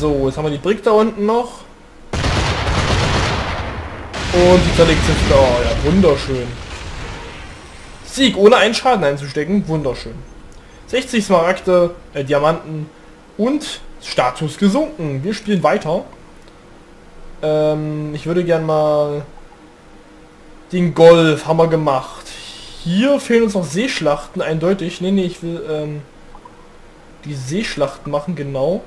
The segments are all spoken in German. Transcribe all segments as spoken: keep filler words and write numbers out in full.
So, jetzt haben wir die Brick da unten noch. Und die zerlegt sich da. Oh, ja, wunderschön. Sieg, ohne einen Schaden einzustecken. Wunderschön. sechzig Smaragde, äh, Diamanten und Status gesunken. Wir spielen weiter. Ähm, ich würde gern mal... Den Golf haben wir gemacht. Hier fehlen uns noch Seeschlachten, eindeutig. Nee, nee, ich will ähm, die Seeschlachten machen, genau.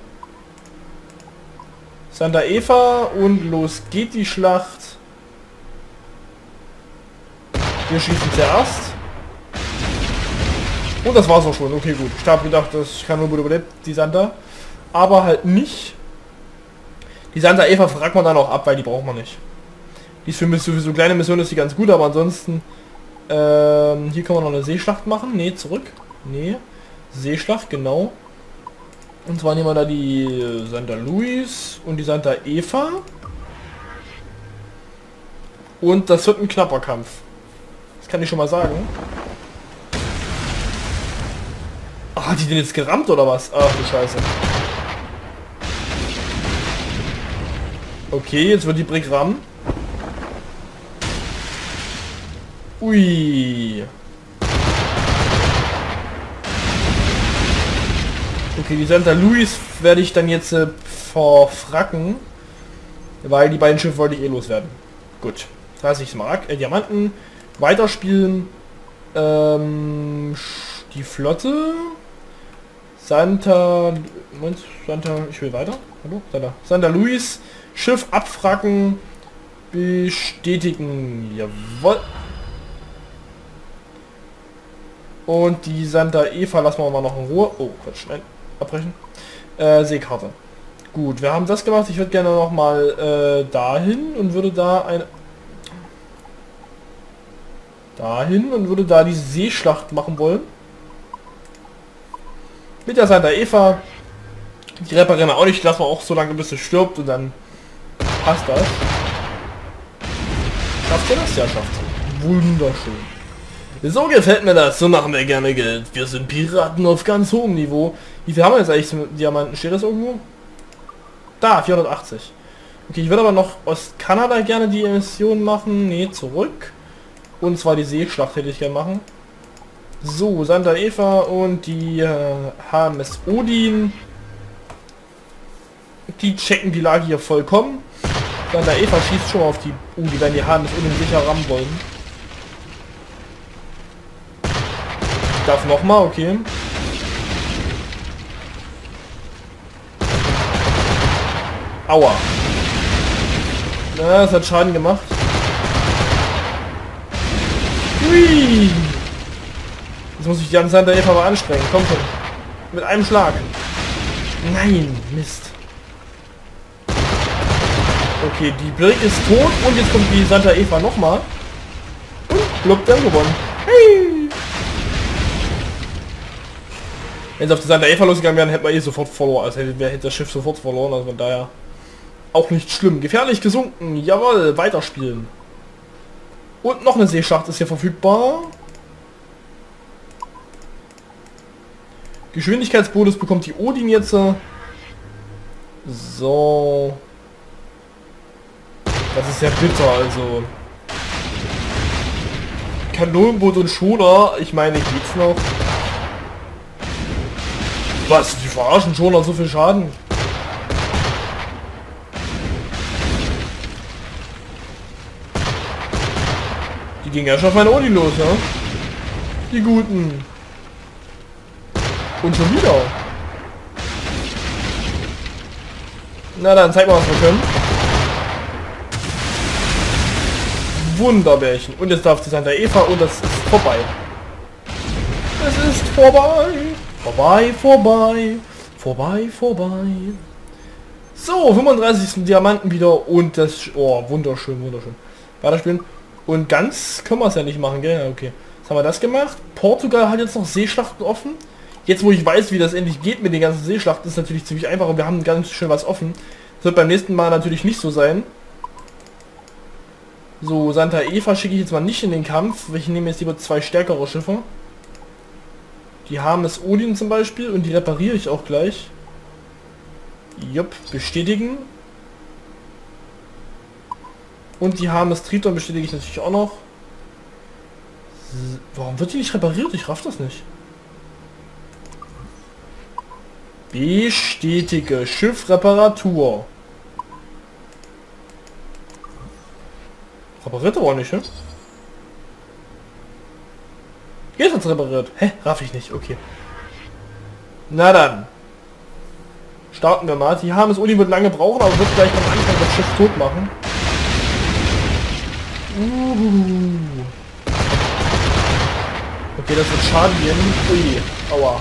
Santa Eva und los geht die Schlacht. Wir schießen zuerst. Und das war's auch schon. Okay, gut. Ich habe gedacht, das kann nur gut überlebt, die Santa. Aber halt nicht. Die Santa Eva fragt man dann auch ab, weil die braucht man nicht. Die ist für mich sowieso kleine Mission, ist die ganz gut, aber ansonsten... Ähm, hier kann man noch eine Seeschlacht machen. Ne, zurück. Ne. Seeschlacht, genau. Und zwar nehmen wir da die Santa Luis und die Santa Eva. Und das wird ein knapper Kampf. Das kann ich schon mal sagen. Ah, hat die den jetzt gerammt oder was? Ach du Scheiße. Okay, jetzt wird die Brick rammen. Ui. Okay, die Santa Luis werde ich dann jetzt äh, verfracken. Weil die beiden Schiffe wollte ich eh loswerden. Gut. dreißig Smaragd, äh, Diamanten. Weiterspielen. Ähm, die Flotte. Santa... Moment, Santa... Ich will weiter. Hallo? Santa, Santa Luis. Schiff abfracken. Bestätigen. Jawohl. Und die Santa Eva lassen wir mal noch in Ruhe. Oh, Quatsch, nein, abbrechen. Äh, Seekarte. Gut, wir haben das gemacht. Ich würde gerne noch mal äh, dahin und würde da eine... Dahin und würde da die Seeschlacht machen wollen. Mit der Santa Eva. Die reparieren wir auch nicht. Lassen wir auch so lange, bis sie stirbt und dann passt das. Schafft ihr das? Ja, schafft sie. Wunderschön. So gefällt mir das, so machen wir gerne Geld. Wir sind Piraten auf ganz hohem Niveau. Wie viel haben wir jetzt eigentlich zum Diamanten? Steht das irgendwo? Da, vierhundertachtzig. Okay, ich würde aber noch aus Kanada gerne die Mission machen. Ne, zurück. Und zwar die Seeschlacht hätte ich gerne machen. So, Santa Eva und die äh, H M S Odin. Die checken die Lage hier vollkommen. Santa Eva schießt schon mal auf die... Uh, die werden die H M S Odin sicher rammen wollen. Darf noch mal, okay. Aua. Na, das hat Schaden gemacht. Hui. Jetzt muss ich die Santa Eva mal anstrengen. Komm schon. Mit einem Schlag. Nein, Mist. Okay, die Brick ist tot und jetzt kommt die Santa Eva nochmal. Und blub, dann gewonnen. Hey. Wenn es auf die Santa Eva losgegangen wären, hätten wir eh sofort verloren. Also hätte, hätte das Schiff sofort verloren. Also von daher auch nicht schlimm. Gefährlich gesunken. Jawohl, weiterspielen. Und noch eine Seeschlacht ist hier verfügbar. Geschwindigkeitsbonus bekommt die Odin jetzt. So. Das ist ja bitter, also. Kanonenboot und Schoner. Ich meine, geht's noch? Was? Die verarschen schon noch so viel Schaden? Die gingen ja schon auf meine Uni los, ja? Die Guten. Und schon wieder. Na dann, zeig mal, was wir können. Wunderbärchen. Und jetzt darf die Santa Eva und das ist vorbei. Es ist vorbei. Vorbei, vorbei, vorbei, vorbei. So, fünfunddreißig Diamanten wieder und das... Oh, wunderschön, wunderschön. Weiterspielen. Und ganz können wir es ja nicht machen, gell? Ja, okay. Jetzt haben wir das gemacht. Portugal hat jetzt noch Seeschlachten offen. Jetzt, wo ich weiß, wie das endlich geht mit den ganzen Seeschlachten, ist natürlich ziemlich einfach und wir haben ganz schön was offen. Das wird beim nächsten Mal natürlich nicht so sein. So, Santa Eva schicke ich jetzt mal nicht in den Kampf. Ich nehme jetzt lieber zwei stärkere Schiffe. Die H M S Odin zum Beispiel und die repariere ich auch gleich. Jupp, bestätigen. Und die H M S Triton bestätige ich natürlich auch noch. Warum wird die nicht repariert? Ich raff das nicht. Bestätige Schiffreparatur. Repariert aber auch nicht, ne? Jetzt hat's repariert. Hä? Raff ich nicht. Okay. Na dann. Starten wir mal. Die H M S Uni wird lange brauchen, aber wird gleich am Anfang das Schiff tot machen. Uh. Okay, das wird Schaden geben. Ui. Aua.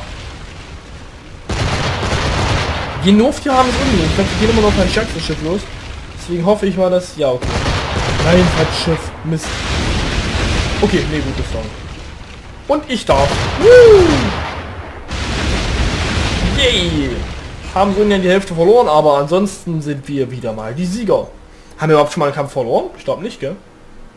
Genov, die H M S Uni. Ich glaube, die gehen immer noch kein stärkstes Schiff los. Deswegen hoffe ich mal, dass... Ja, okay. Nein, falsches Schiff. Mist. Okay, nee, gutes Song. Und ich darf. Woo! Yay! Haben so in die Hälfte verloren, aber ansonsten sind wir wieder mal die Sieger. Haben wir überhaupt schon mal einen Kampf verloren? Ich glaube nicht, gell?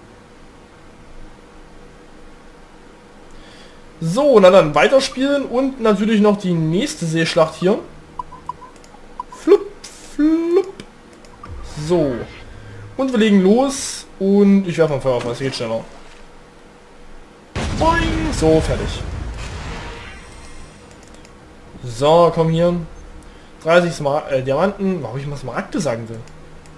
So, na dann weiterspielen und natürlich noch die nächste Seeschlacht hier. Flup, flup. So. Und wir legen los und ich werfe mal Feuer auf, es geht schneller. Boing. So, fertig. So, komm hier. dreißig Smar äh, Diamanten. Warum ich mal Smaragde sagen will.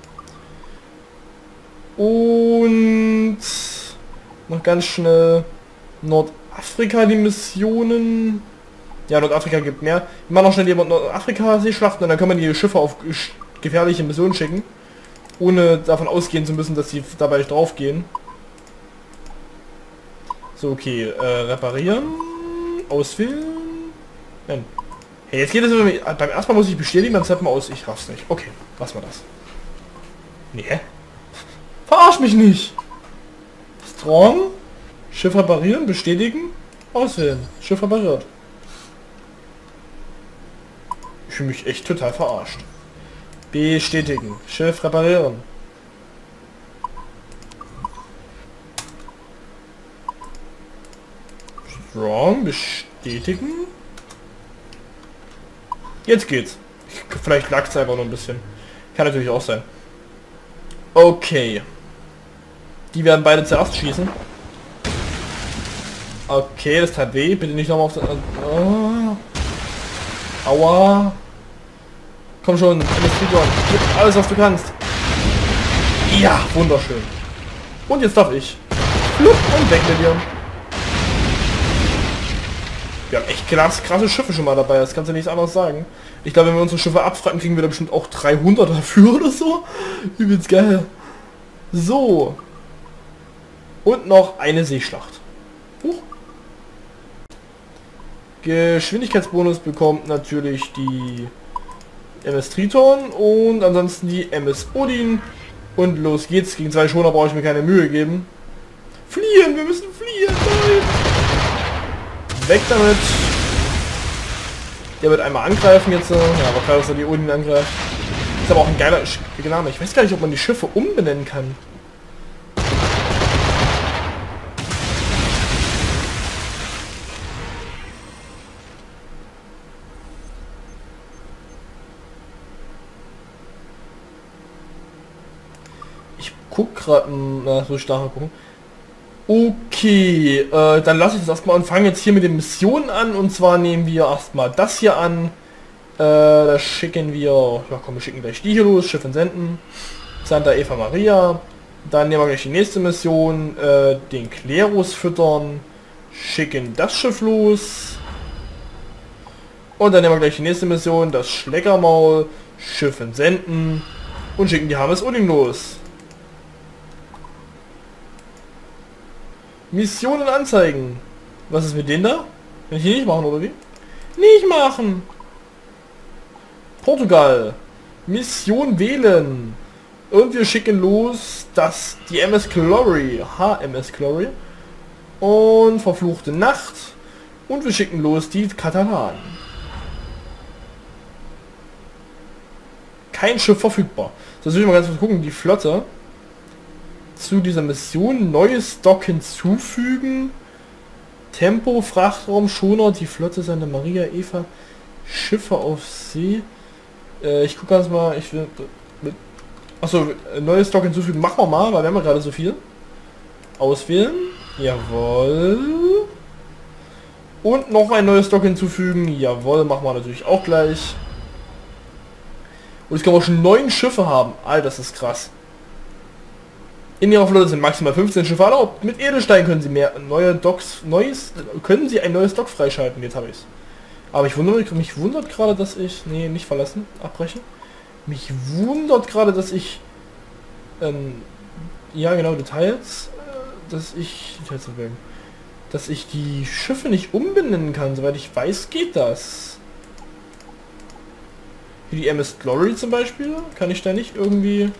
Und noch ganz schnell Nordafrika die Missionen. Ja, Nordafrika gibt mehr. Wir machen noch schnell die Nordafrika-Seeschlachten und dann können wir die Schiffe auf gefährliche Missionen schicken. Ohne davon ausgehen zu müssen, dass sie dabei drauf gehen. So, okay. Äh, reparieren. Auswählen. Nein. Hey, jetzt geht es über... Beim ersten Mal muss ich bestätigen, dann zeigt man aus. Ich raff's nicht. Okay, lass mal das. Nee, hä? Verarsch mich nicht! Strong. Schiff reparieren, bestätigen. Auswählen. Schiff repariert. Ich fühle mich echt total verarscht. Bestätigen. Schiff reparieren. Strong. Bestätigen. Jetzt geht's. Vielleicht lag es einfach noch ein bisschen. Kann natürlich auch sein. Okay. Die werden beide zuerst schießen. Okay, das tat weh. Bitte nicht nochmal auf den... Oh. Aua. Komm schon, Triton. Gib alles, was du kannst. Ja, wunderschön. Und jetzt darf ich. Flup und weg mit dir. Wir haben echt krass, krasse Schiffe schon mal dabei, das kannst du nichts anderes sagen. Ich glaube, wenn wir unsere Schiffe abfragen, kriegen wir da bestimmt auch dreihundert dafür oder so. Übelst geil. So. Und noch eine Seeschlacht. Huch. Geschwindigkeitsbonus bekommt natürlich die M S Triton und ansonsten die M S Odin. Und los geht's. Gegen zwei Schoner brauche ich mir keine Mühe geben. Fliehen, wir müssen fliehen. Nein. Weg damit. Der wird einmal angreifen jetzt. Ja, aber klar, dass er die Odin angreift. Ist aber auch ein geiler Name. Ich weiß gar nicht, ob man die Schiffe umbenennen kann. Ich guck gerade, na, so stark gucken. Okay, äh, dann lasse ich das erstmal und fange jetzt hier mit den Missionen an. Und zwar nehmen wir erstmal das hier an. Äh, da schicken wir, ja komm, wir schicken gleich die hier los, Schiff entsenden. Santa Eva Maria. Dann nehmen wir gleich die nächste Mission, äh, den Klerus füttern. Schicken das Schiff los. Und dann nehmen wir gleich die nächste Mission, das Schleckermaul, Schiff entsenden. Und schicken die H M S Odin los. Missionen anzeigen. Was ist mit denen da? Kann ich die nicht machen, oder wie? Nicht machen! Portugal. Mission wählen. Und wir schicken los das die M S Glory. H M S Glory. Und verfluchte Nacht. Und wir schicken los die Katalanen. Kein Schiff verfügbar. So, jetzt will ich mal ganz kurz gucken. Die Flotte. Zu dieser Mission neues Dock hinzufügen. Tempo, Frachtraum, Schoner, die Flotte Santa Maria, Eva, Schiffe auf See. Äh, ich gucke ganz mal, ich will... Mit, achso, neues Stock hinzufügen, machen wir mal, weil wir haben ja gerade so viel. Auswählen. Jawohl. Und noch ein neues Stock hinzufügen. Jawohl, machen wir natürlich auch gleich. Und jetzt können wir auch schon neun Schiffe haben. Alter, das ist krass. In ihrer Flotte sind maximal fünfzehn Schiffe erlaubt. Mit Edelstein können sie mehr neue Docks, neues, können sie ein neues Dock freischalten. Jetzt habe ich es. Aber ich wundere mich, mich wundert gerade, dass ich, nee, nicht verlassen, abbrechen. Mich wundert gerade, dass ich, ähm, ja genau, Details, äh, dass ich, Details wählen, dass ich die Schiffe nicht umbenennen kann. Soweit ich weiß, geht das. Wie die M S Glory zum Beispiel, kann ich da nicht irgendwie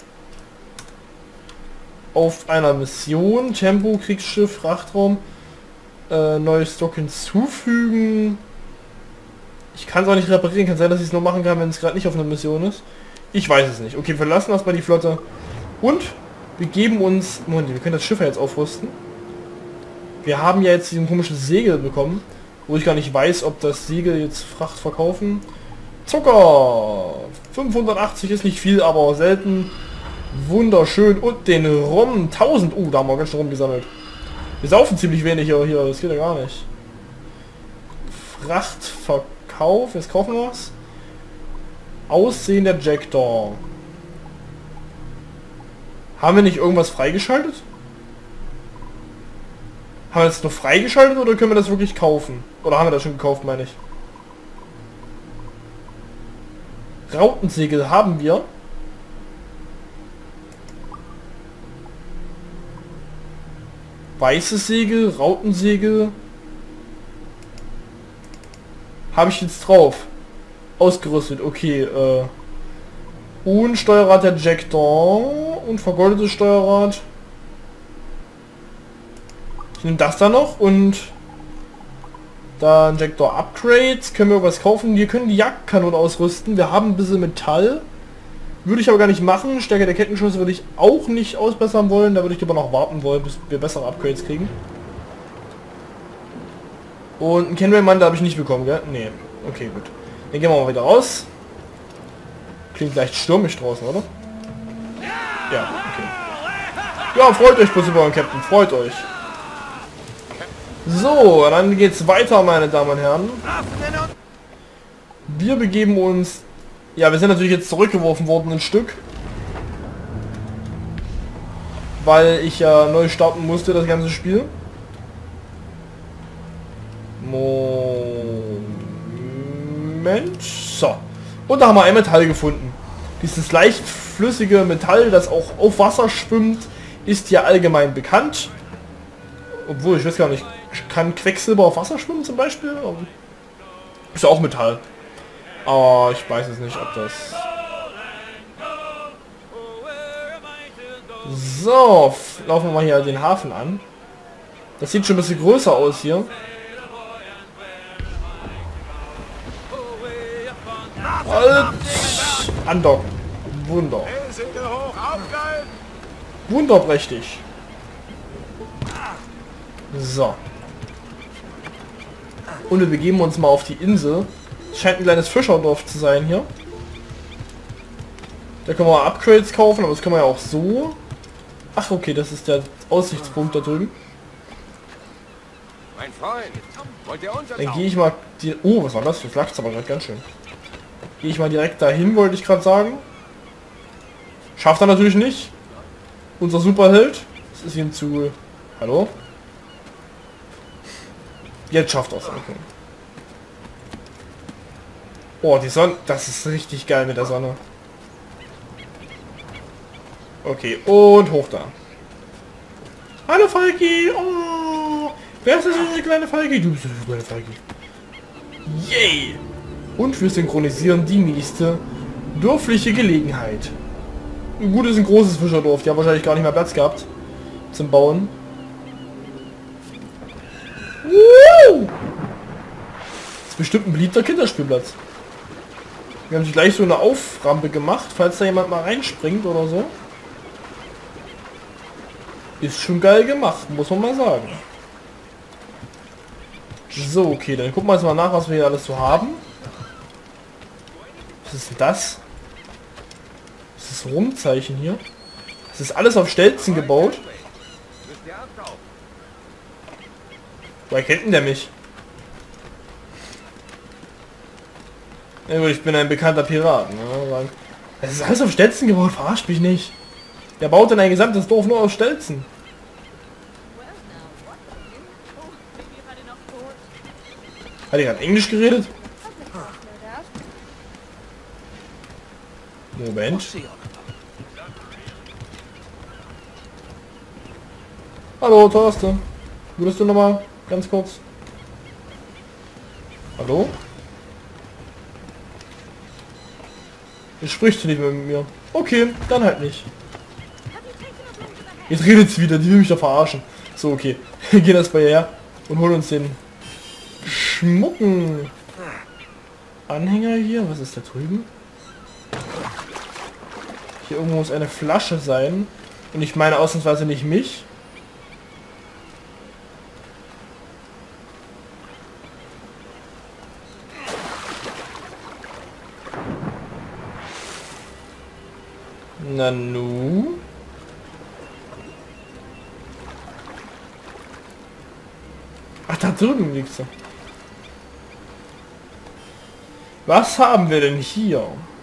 auf einer Mission, Tempo, Kriegsschiff, Frachtraum, äh, neues Stock hinzufügen. Ich kann es auch nicht reparieren, kann sein, dass ich es nur machen kann, wenn es gerade nicht auf einer Mission ist. Ich weiß es nicht. Okay, verlassen erstmal die Flotte. Und wir geben uns... Moment, wir können das Schiff ja jetzt aufrüsten. Wir haben ja jetzt diesen komischen Segel bekommen, wo ich gar nicht weiß, ob das Segel jetzt Fracht verkaufen. Zucker! fünfhundertachtzig ist nicht viel, aber auch selten. Wunderschön. Und den Rum tausend. Uh, da haben wir ganz schön rumgesammelt. Wir saufen ziemlich wenig hier, hier. Das geht ja gar nicht. Frachtverkauf. Jetzt kaufen wir was. Aussehen der Jackdaw. Haben wir nicht irgendwas freigeschaltet? Haben wir das nur freigeschaltet oder können wir das wirklich kaufen? Oder haben wir das schon gekauft, meine ich? Rautensegel haben wir. Weißes Segel, Rautensegel. Habe ich jetzt drauf. Ausgerüstet, okay. Äh, und Steuerrad der Jackdaw und vergoldetes Steuerrad. Ich nehme das da noch und dann Jackdaw Upgrades. Können wir was kaufen? Wir können die Jagdkanone ausrüsten. Wir haben ein bisschen Metall. Würde ich aber gar nicht machen. Stärke der Kettenschüsse würde ich auch nicht ausbessern wollen. Da würde ich aber noch warten wollen, bis wir bessere Upgrades kriegen. Und einen Kenway-Mann, da habe ich nicht bekommen, gell? Nee. Okay, gut. Dann gehen wir mal wieder raus. Klingt leicht stürmisch draußen, oder? Ja, okay. Ja, freut euch bloß über euren Captain. Freut euch. So, dann geht's weiter, meine Damen und Herren. Wir begeben uns... Ja, wir sind natürlich jetzt zurückgeworfen worden ein Stück. Weil ich ja neu starten musste, das ganze Spiel. Moment. So. Und da haben wir ein Metall gefunden. Dieses leicht flüssige Metall, das auch auf Wasser schwimmt, ist ja allgemein bekannt. Obwohl, ich weiß gar nicht, kann Quecksilber auf Wasser schwimmen zum Beispiel? Ist ja auch Metall. Aber ich weiß es nicht, ob das... So, laufen wir mal hier den Hafen an. Das sieht schon ein bisschen größer aus hier. Halt! Andocken. Wunder. Wunderprächtig. So. Und wir begeben uns mal auf die Insel. Es scheint ein kleines Fischerdorf zu sein hier. Da können wir Upgrades kaufen, aber das können wir ja auch so. Ach, okay, das ist der Aussichtspunkt da drüben. Mein Freund, wollt ihr uns Dann gehe ich mal... Die oh, was war das? Das lacht aber gerade ganz schön. Gehe ich mal direkt dahin, wollte ich gerade sagen. Schafft er natürlich nicht. Unser Superheld. Das ist ihm zu... Hallo? Jetzt schafft er es. Okay. Oh, die Sonne... Das ist richtig geil mit der Sonne. Okay, und hoch da. Hallo Falki! Oh, wer ist das diese kleine Falki? Du bist eine kleine Falki. Yay! Und wir synchronisieren die nächste dörfliche Gelegenheit. Gut, ist ein großes Fischerdorf. Die haben wahrscheinlich gar nicht mehr Platz gehabt zum Bauen. Woo! Das ist bestimmt ein beliebter Kinderspielplatz. Wir haben sich gleich so eine Auframpe gemacht, falls da jemand mal reinspringt oder so. Ist schon geil gemacht, muss man mal sagen. So, okay, dann gucken wir jetzt mal nach, was wir hier alles so haben. Was ist denn das? Das ist das Rumzeichen hier. Das ist alles auf Stelzen gebaut. Müsst ihr abtauchen. Woher kennt denn der mich? Ja gut, ich bin ein bekannter Pirat. Ne? Das ist alles auf Stelzen gebaut, verarscht mich nicht. Der baut dann ein gesamtes Dorf nur aus Stelzen. Hat er gerade Englisch geredet? Moment. Hallo, Thorsten. Würdest du noch mal ganz kurz? Hallo? Jetzt sprichst du nicht mehr mit mir. Okay, dann halt nicht. Jetzt redet's wieder, die will mich da verarschen. So, okay. Wir gehen erst bei ihr her und holen uns den schmucken Anhänger hier. Was ist da drüben? Hier irgendwo muss eine Flasche sein. Und ich meine ausnahmsweise nicht mich. Nanu. Ach, da drüben liegt sie. Was haben wir denn hier?